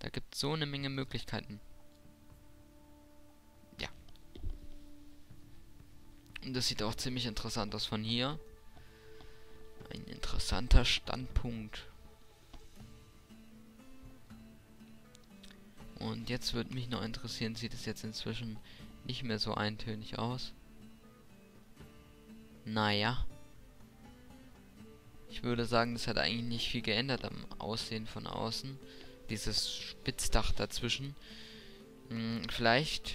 Da gibt es so eine Menge Möglichkeiten. Ja. Und das sieht auch ziemlich interessant aus von hier. Ein interessanter Standpunkt. Und jetzt würde mich noch interessieren, sieht es jetzt inzwischen nicht mehr so eintönig aus? Naja. Ich würde sagen, das hat eigentlich nicht viel geändert am Aussehen von außen. Dieses Spitzdach dazwischen. Vielleicht.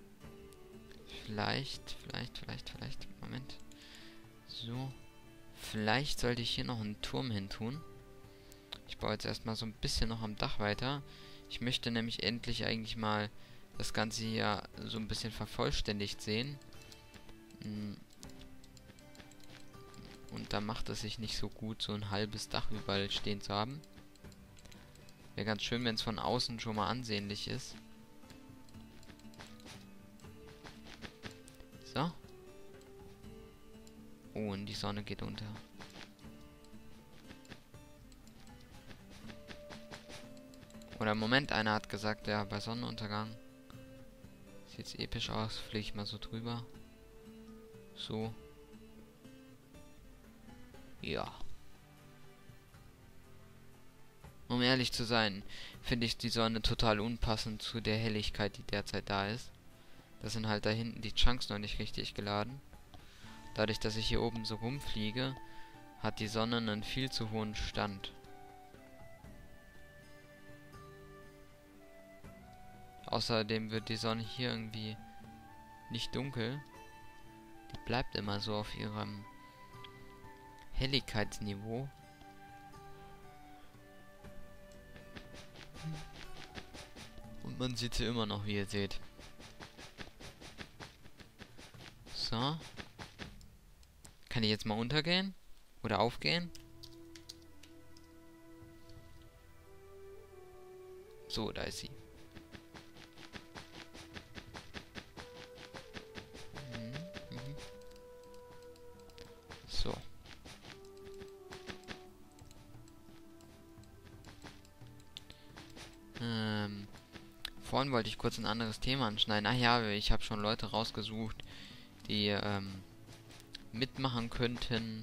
Moment. So. Vielleicht sollte ich hier noch einen Turm hin tun. Ich baue jetzt erstmal so ein bisschen noch am Dach weiter. Ich möchte nämlich endlich eigentlich mal das Ganze hier so ein bisschen vervollständigt sehen. Und da macht es sich nicht so gut, so ein halbes Dach überall stehen zu haben. Wäre ganz schön, wenn es von außen schon mal ansehnlich ist. So. Oh, und die Sonne geht unter. Oder Moment, einer hat gesagt, ja, bei Sonnenuntergang sieht's episch aus. Fliege ich mal so drüber. So. Ja. Um ehrlich zu sein, finde ich die Sonne total unpassend zu der Helligkeit, die derzeit da ist. Das sind halt da hinten die Chunks noch nicht richtig geladen. Dadurch, dass ich hier oben so rumfliege, hat die Sonne einen viel zu hohen Stand. Außerdem wird die Sonne hier irgendwie nicht dunkel. Die bleibt immer so auf ihrem Helligkeitsniveau. Und man sieht sie immer noch, wie ihr seht. So. Kann ich jetzt mal untergehen? Oder aufgehen? So, da ist sie. So. Vorhin wollte ich kurz ein anderes Thema anschneiden. Ach ja, ich habe schon Leute rausgesucht, die mitmachen könnten.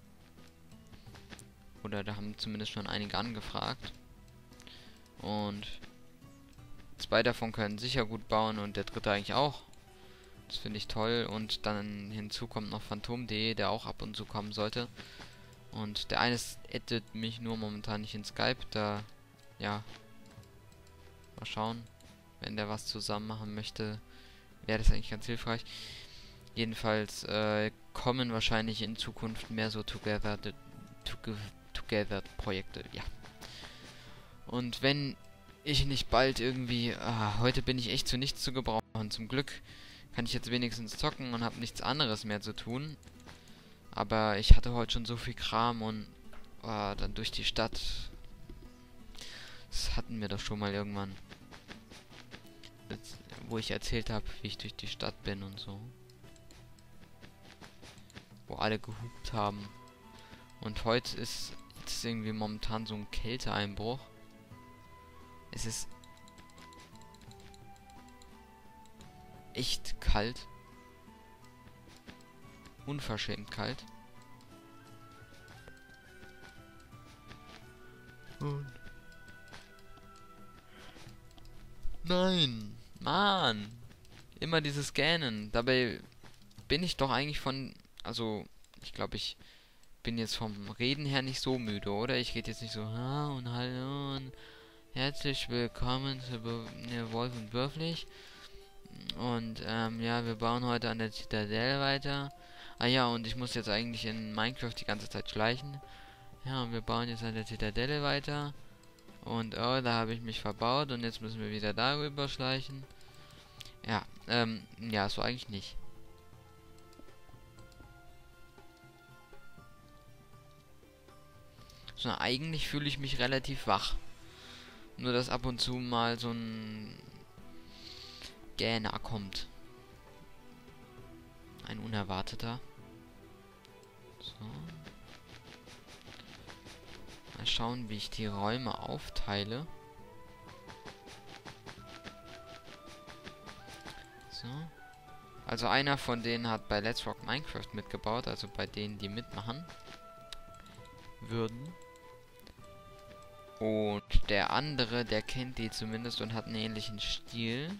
Oder da haben zumindest schon einige angefragt. Und 2 davon können sicher gut bauen und der dritte eigentlich auch. Das finde ich toll. Und dann hinzu kommt noch Phantom.de, der auch ab und zu kommen sollte. Und der eine addet mich nur momentan nicht in Skype. Da, ja, mal schauen. Wenn der was zusammen machen möchte, wäre das eigentlich ganz hilfreich. Jedenfalls kommen wahrscheinlich in Zukunft mehr so Together-Projekte, ja. Und wenn ich nicht bald irgendwie... heute bin ich echt zu nichts zu gebrauchen. Zum Glück kann ich jetzt wenigstens zocken und habe nichts anderes mehr zu tun. Aber ich hatte heute schon so viel Kram und dann durch die Stadt. Das hatten wir doch schon mal irgendwann. Wo ich erzählt habe, wie ich durch die Stadt bin und so. Wo alle gehupt haben. Und heute ist irgendwie momentan so ein Kälteeinbruch. Es ist echt kalt. Unverschämt kalt. Und nein! Mann! Immer dieses Gähnen. Dabei bin ich doch eigentlich von... Also, ich glaube, ich bin jetzt vom Reden her nicht so müde, oder? Ich rede jetzt nicht so... und hallo und herzlich willkommen zu Wolf und Würflich. Und, ja, wir bauen heute an der Zitadelle weiter. Ah ja, und ich muss jetzt eigentlich in Minecraft die ganze Zeit schleichen. Ja, und wir bauen jetzt an der Zitadelle weiter. Und, oh, da habe ich mich verbaut und jetzt müssen wir wieder darüber schleichen. Ja, ja, so eigentlich nicht. So, eigentlich fühle ich mich relativ wach. Nur, dass ab und zu mal so ein Gähner kommt. Ein unerwarteter. So. Mal schauen, wie ich die Räume aufteile. So. Also einer von denen hat bei Let's Rock Minecraft mitgebaut, also bei denen, die mitmachen würden. Und der andere, der kennt die zumindest und hat einen ähnlichen Stil.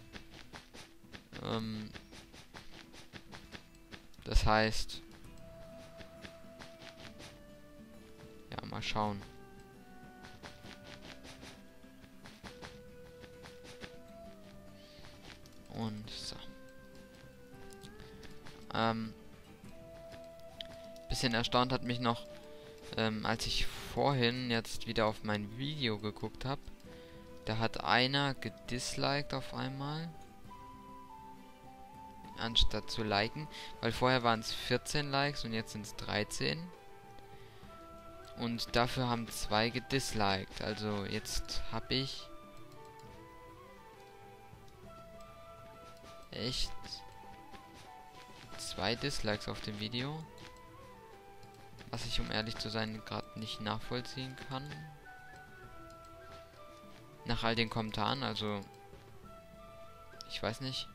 Das heißt... Ja, mal schauen. Und so. Bisschen erstaunt hat mich noch, als ich vorhin jetzt wieder auf mein Video geguckt habe. Da hat einer gedisliked auf einmal. Anstatt zu liken. Weil vorher waren es 14 Likes und jetzt sind es 13. Und dafür haben 2 gedisliked. Also jetzt habe ich echt 2 Dislikes auf dem Video. Was ich, um ehrlich zu sein, gerade nicht nachvollziehen kann. Nach all den Kommentaren, also... Ich weiß nicht.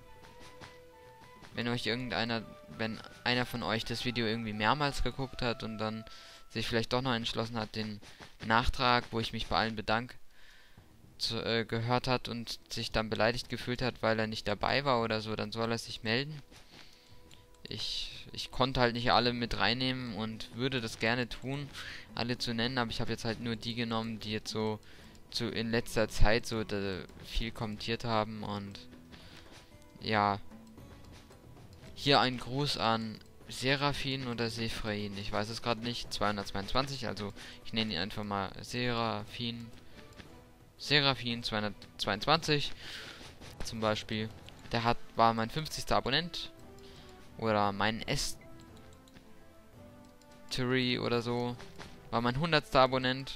Wenn einer von euch das Video irgendwie mehrmals geguckt hat und dann sich vielleicht doch noch entschlossen hat, den Nachtrag, wo ich mich bei allen bedanke, gehört hat und sich dann beleidigt gefühlt hat, weil er nicht dabei war oder so, dann soll er sich melden. Ich konnte halt nicht alle mit reinnehmen und würde das gerne tun, alle zu nennen, aber ich habe jetzt halt nur die genommen, die jetzt so in letzter Zeit so viel kommentiert haben. Und ja, hier ein Gruß an Seraphin oder Sephrain, ich weiß es gerade nicht, 222, also ich nenne ihn einfach mal Seraphin 222 zum Beispiel. Der war mein 50. Abonnent. Oder mein Estuary oder so. War mein 100. Abonnent.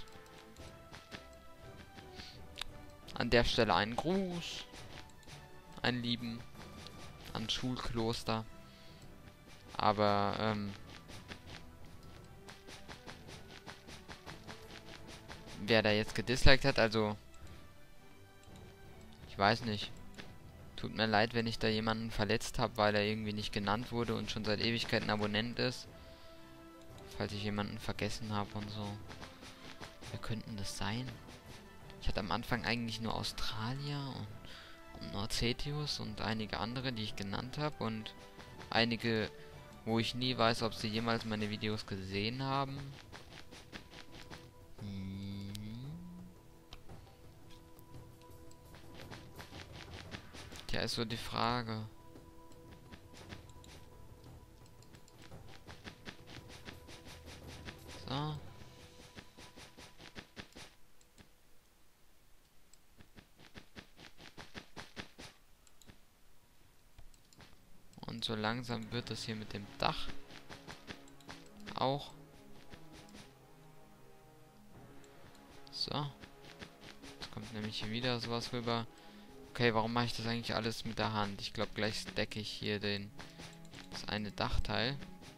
An der Stelle einen Gruß. Einen lieben. An Schulkloster. Aber, wer da jetzt gedisliked hat, also... Ich weiß nicht. Tut mir leid, wenn ich da jemanden verletzt habe, weil er irgendwie nicht genannt wurde und schon seit Ewigkeiten Abonnent ist. Falls ich jemanden vergessen habe und so. Wer könnten das sein? Ich hatte am Anfang eigentlich nur Australier und Norcetius und einige andere, die ich genannt habe. Und einige, wo ich nie weiß, ob sie jemals meine Videos gesehen haben. Tja, ist so die Frage. So. Und so langsam wird es hier mit dem Dach auch. So. Jetzt kommt nämlich hier wieder sowas rüber. Okay, warum mache ich das eigentlich alles mit der Hand? Ich glaube, gleich stecke ich hier das eine Dachteil.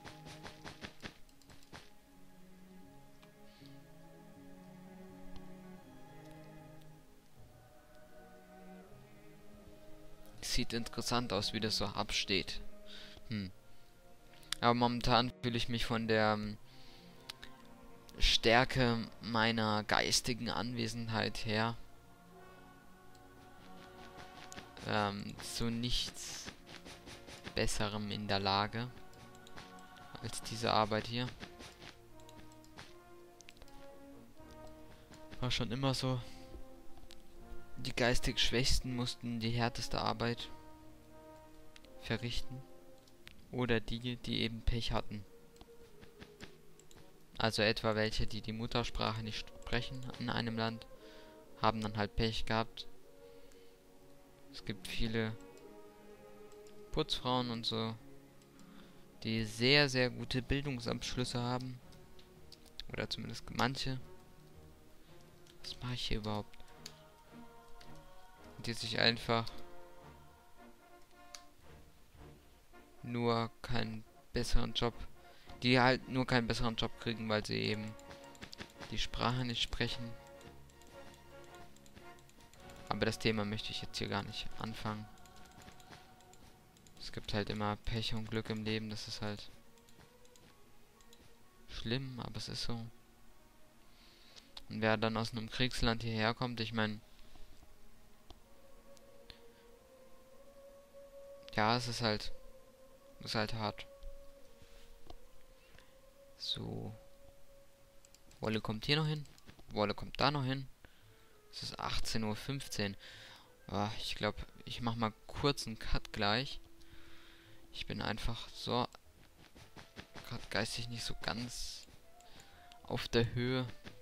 Sieht interessant aus, wie das so absteht. Aber momentan fühle ich mich von der Stärke meiner geistigen Anwesenheit her zu nichts Besserem in der Lage als diese Arbeit hier. War schon immer so. Die geistig Schwächsten mussten die härteste Arbeit verrichten. Oder die eben Pech hatten. Also etwa welche, die die Muttersprache nicht sprechen in einem Land, haben dann halt Pech gehabt. Es gibt viele Putzfrauen und so, die sehr, sehr gute Bildungsabschlüsse haben. Oder zumindest manche. Was mache ich hier überhaupt? Die sich einfach nur keinen besseren Job, die halt nur keinen besseren Job kriegen, weil sie eben die Sprache nicht sprechen. Aber das Thema möchte ich jetzt hier gar nicht anfangen. Es gibt halt immer Pech und Glück im Leben, das ist halt schlimm, aber es ist so. Und wer dann aus einem Kriegsland hierher kommt, ich meine, ja, ist halt hart. So, Wolle kommt hier noch hin, Wolle kommt da noch hin. Es ist 18:15 Uhr. Ah, ich glaube, ich mache mal kurz einen Cut gleich. Ich bin einfach so gerade geistig nicht so ganz auf der Höhe.